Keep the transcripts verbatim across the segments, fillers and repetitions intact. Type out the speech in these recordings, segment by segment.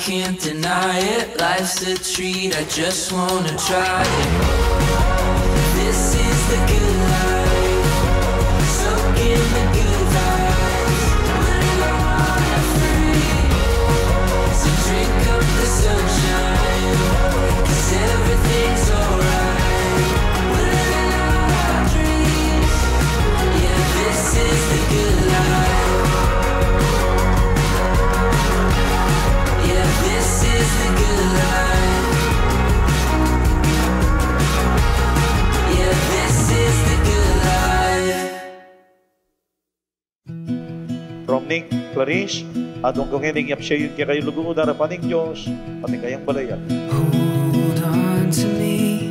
can't deny it. Life's a treat, I just wanna try it. This is the good life, soak in the good vibes, living on free. So drink up the sunshine, 'cause everything's alright. We're living out our dreams, yeah, this is the good life. Yeah, this is the good life. Yeah, this is the good life. Romnick, Clarice, adong kong hiningyap siya yun kaya kayo lugunod harapan ng Diyos, pati kayang balayan. Hold on to me,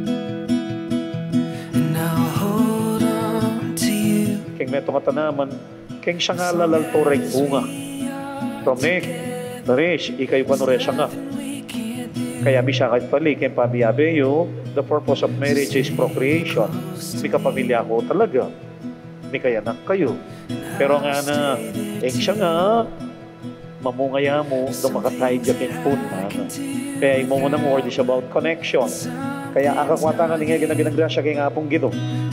and I'll hold on to you. Keng meto katanaman, keng siya nga lalalto rin bunga. Romnick, Clarice, ikay panure siya nga. Kaya bisya kahit pali, keng pabiyabe yo, the purpose of marriage is procreation. May kapamilya ko talaga. May kaya anak kayo. Pero nga na, keng siya nga, mamungaya mo, dumakatay dyan po na. Kaya imo mo ng word is about connection. Kaya akakwata nga nga ginaginagrasya kay nga pong gito.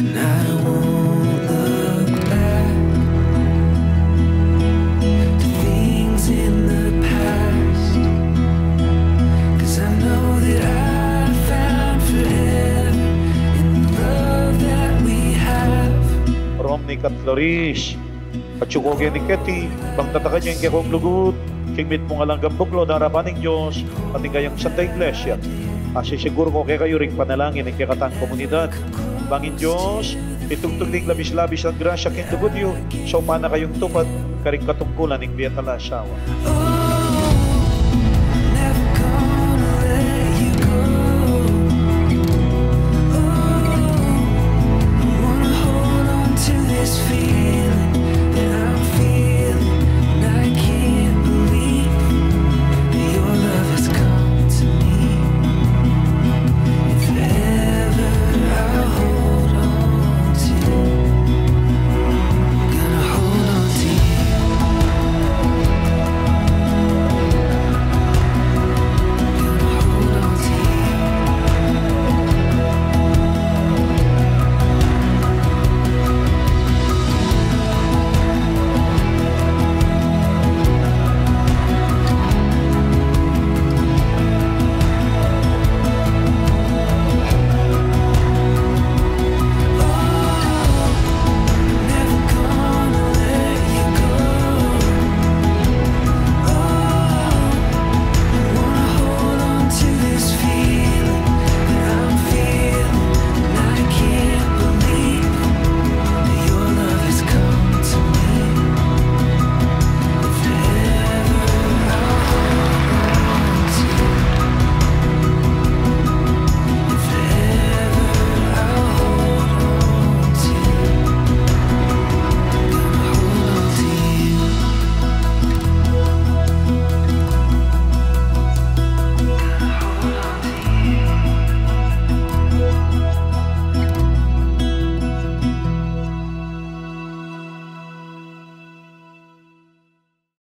Romnick at Clarice, at syukogyan ni Ketty, bang tataka niya yung kikong lugut, kingmit mo nga lang gambuklo na harapan ng Diyos, pati kayong Santa Iglesia. Kasi siguro ko kaya kayo rin panalangin ang kikatang komunidad. Bangin Diyos, itugtugling labis-labis ang grasya kintugot yun, so mana kayong tupad, karing katungkulan ng biyatala asawa.